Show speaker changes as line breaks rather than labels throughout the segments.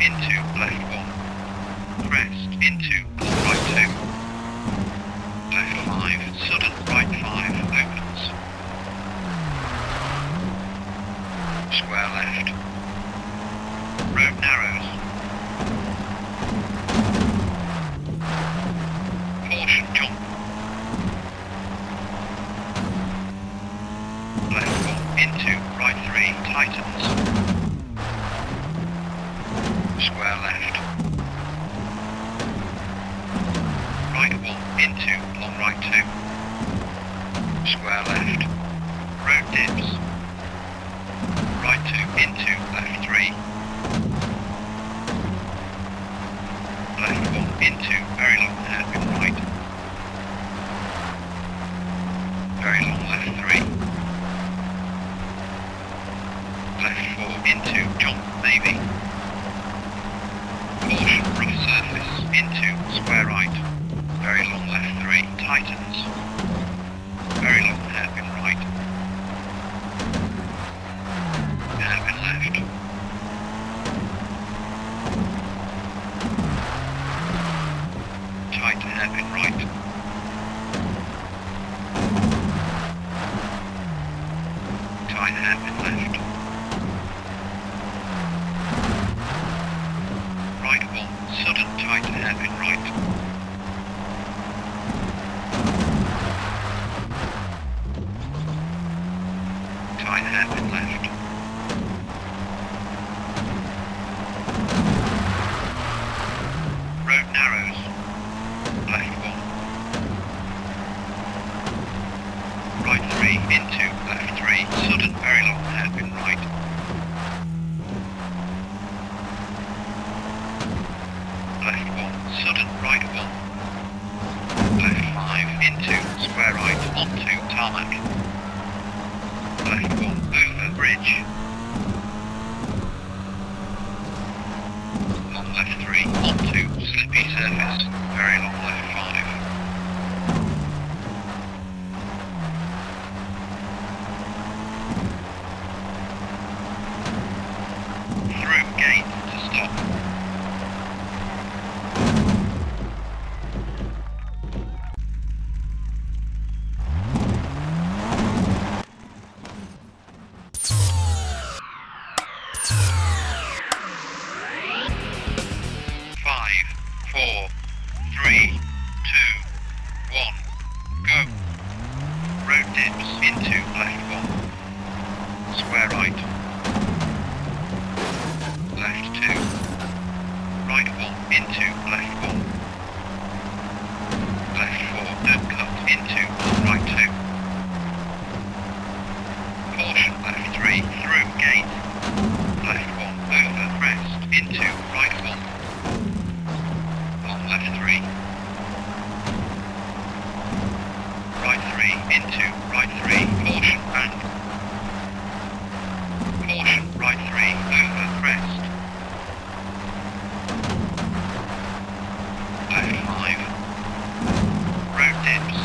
into left 1. Crest into right 2. Left 5, sudden right 5 opens. Square left. Road narrows. Caution jump. Left 1 into right 3 tightens. Square left. Right 1 into long right 2. Square left. Road dips. Right 2 into left 3. Left 1 into very long hairpin right. Very long left 3. Left 4 into jump maybe. Caution rough surface into square right. Very long left 3 tightens. Very long hairpin right. Hairpin left. Tight hairpin right. Tight hairpin left. Right 1, sudden tight hairpin right. Tight hairpin left. Road narrows. Left 1. Right 3 into left 3, sudden very long hairpin right. Left 1, sudden right 1. Left 5 into square right onto tarmac. Left 1 over bridge. Long left 3 onto slippy surface. Very long left 5. Through gate to stop. Square right. Left 2. Right 1 into left 1. Left 4 don't cut into right 2. Caution left 3 through gate. Left 1 over crest into right 1. Long left 3. Right 3 into right 3. Caution bank. Caution, right 3, over crest. Left 5. Road dips.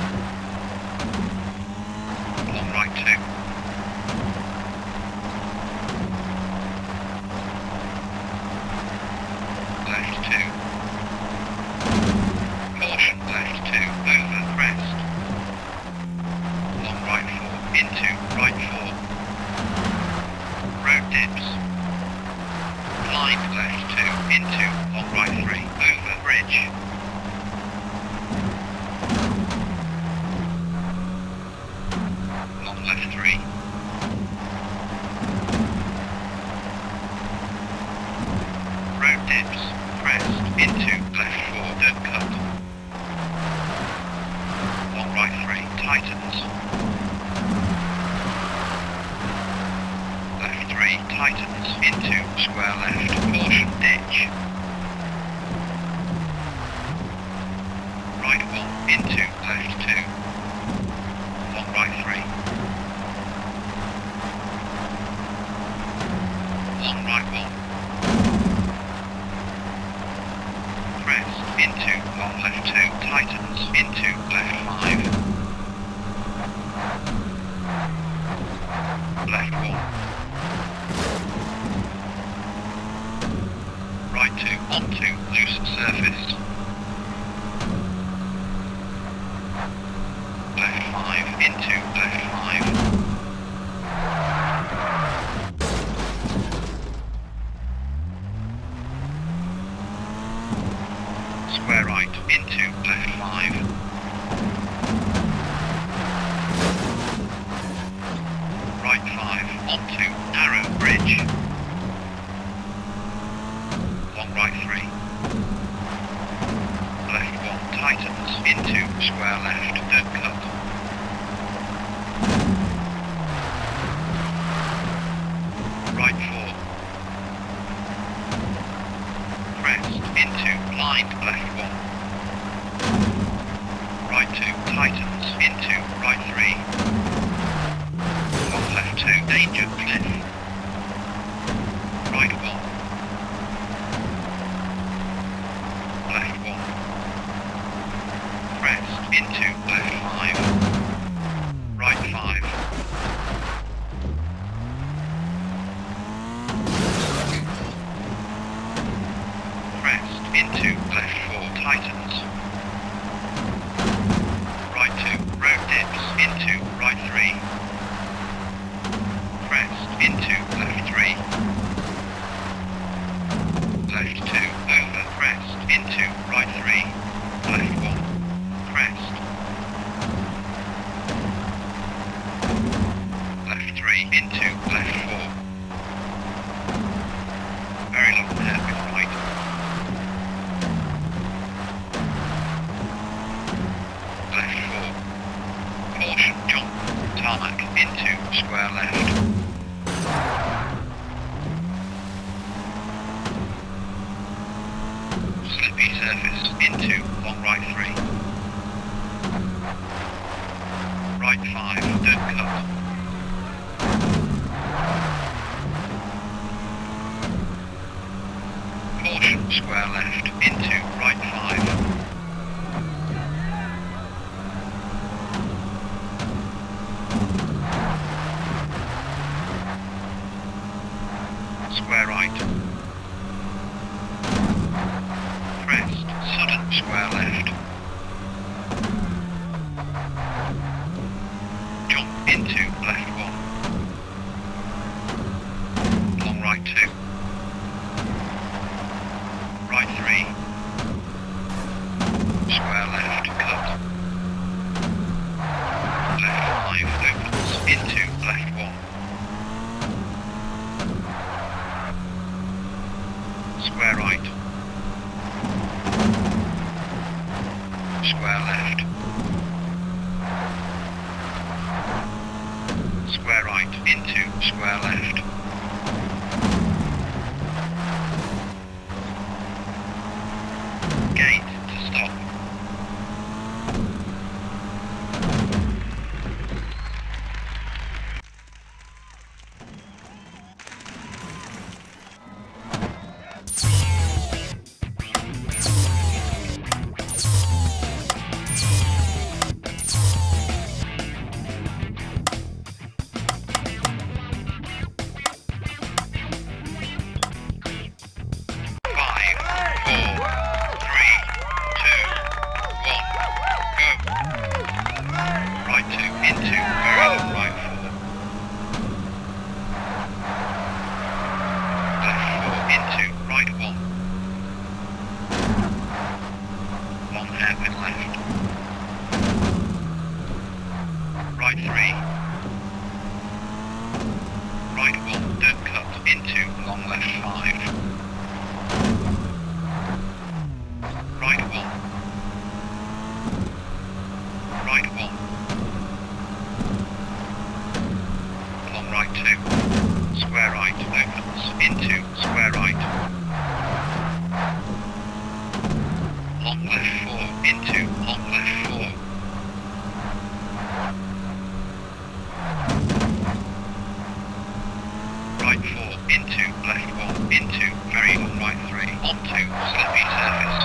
Long right 2. Left 2. Caution, left 2, over crest. Long right 4, into right 4. Road dips. Line left 2 into long right 3 over bridge. Long left 3. Road dips. Crest into left 4 don't cut. Long right 3 tightens. Left 3 tightens into square left, caution ditch. Right 1 into left 2. Long right 3. Long right 1. Crest into long left 2, tightens into left 5. Left 1. onto loose surface. Left 5 into left 5. Square right into left 5. Right 5 onto narrow bridge. Long right 3. Left 1 tightens into square left dirt cut. Right 4. Crest into blind left 1. Right 2 tightens into right 3. Long left 2 danger cliff. Right 1. Left 1. Crest into left 5. Right 5. Crest into left 4 tightens. Right 2 road dips into right 3. Crest into left 3. Left 2 over crest into right 3. Left 1. Crest. Left 3 into left 4. Very long hairpin right. Left 4. Caution jump. Tarmac into square left. Slippy surface into long right 3. Right 5 dirt cut. Caution square left into right 5. Square right. Crest, sudden square left. Jump into left 1. Long right 2. Right 3. Square left cut. Left 5 opens into left 1. Square right. Square left. Square right into square left. Gate to stop. Right 3. Right 1 dirt cut into long left 5. Right 1. Right 1. Long right 2. Square right opens into square right. Long left 4 into long left 4. Right 4 into left 1 into very long right 3 onto slippy surface.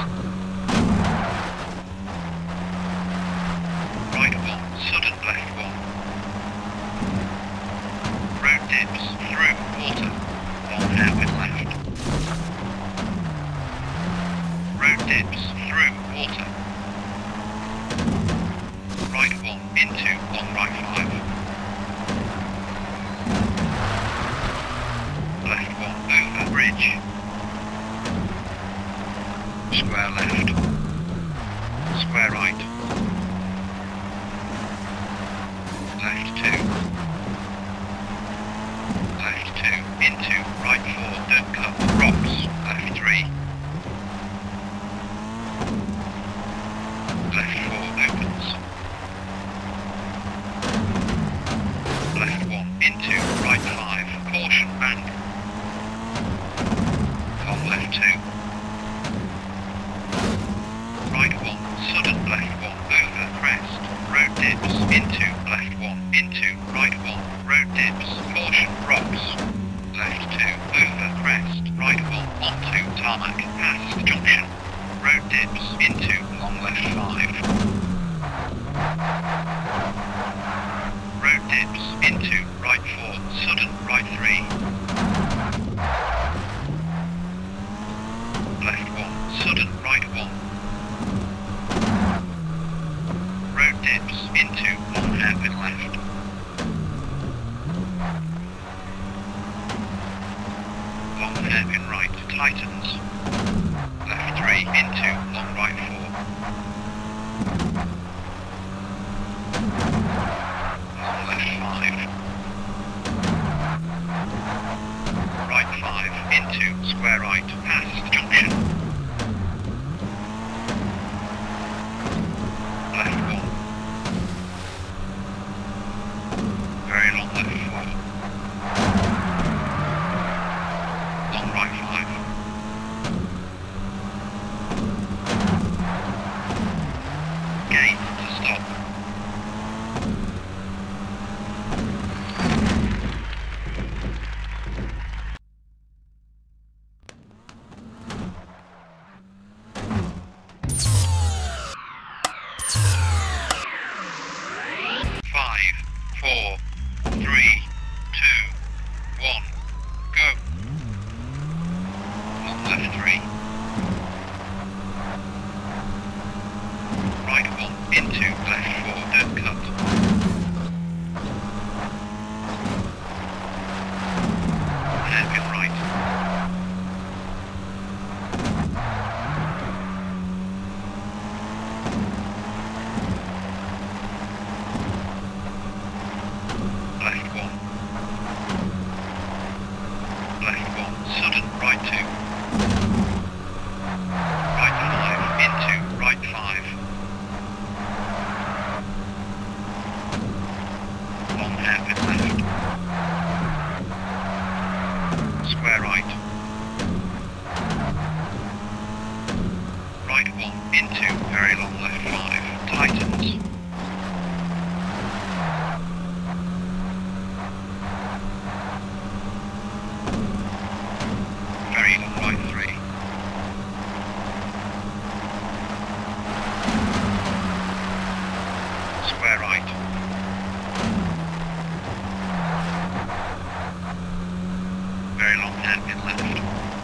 Right 1 sudden left 1. Road dips through water. Long hairpin left. dips, through, water. Right 1, into, long right 5. Left 1, over, bridge. Square left. Square right. Left 2. Left 2, into, right 4, don't cut, rocks, left 3. Left 4 opens. Left 1, into, right 5, caution, bank. On left 2. Right 1, sudden, left 1, over, crest. Road dips, into, left 1, into, right 1, road dips, caution, rocks. Left 2, over, crest, right 1, onto, tarmac, past, junction. Road dips, into, long left 5. Road dips, into, right 4, sudden, right 3. Left 1, sudden, right 1. Road dips, into, long hairpin left. Long hairpin right, tightens. Left 3, into, long right 4. Long left 5. Right 5, into, square right, past junction. Left 1. Very long left 4. Long right 5. Gate to stop. Five, 4, 3, 2, 1, go. Long left 3. Right 1, into, left 4, don't cut. Hairpin right. Left 1. Left 1, sudden, right 2. Right 5, into, right 5. Long hairpin left. Square right. Right 1, into, very long left 5, tightens. Very long right 3. Square right. Very long hairpin left.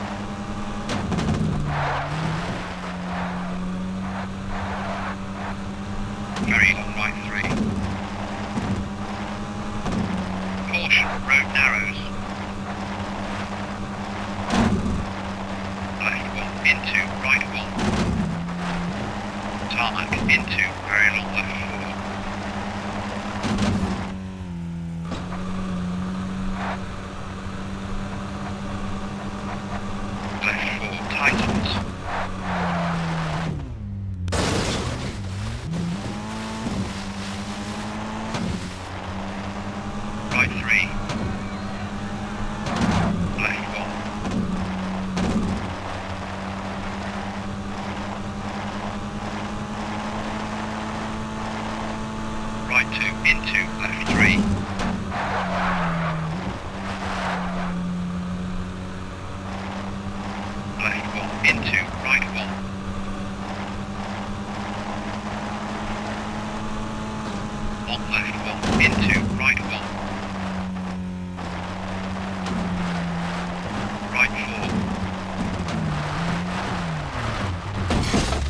Very long right 3. Caution, road narrows. Left 1, into, right 1. Tarmac, into, very long left 4. Left 4, tightens. Right 3. Left 1. Right 2, into, left 3. Left 1, into, right 1. On left 1, into, right 1. Right 4.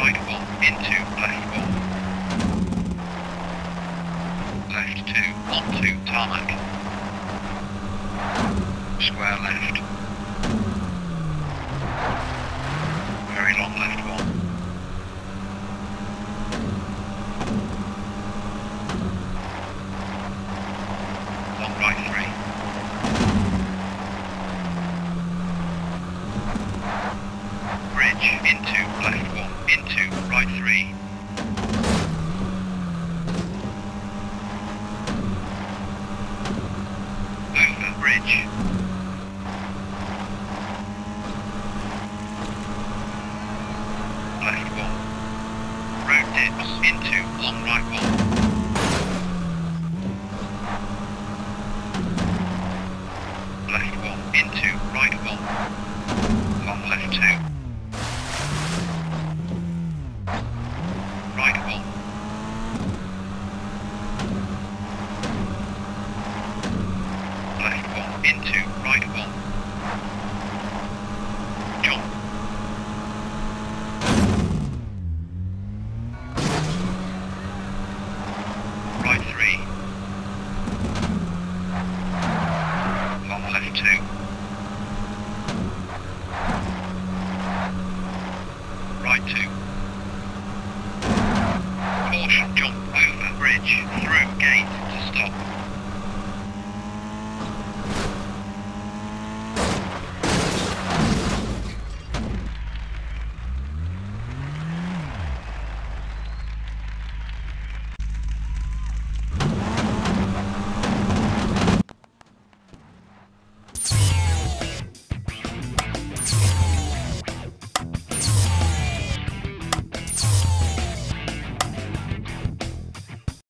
right 1, into left 1. Left 2, onto tarmac. Square left. Very long left 1. Long right 3. Bridge into left 1, into right 3. Over bridge. Left 1. Road dips into long right 1.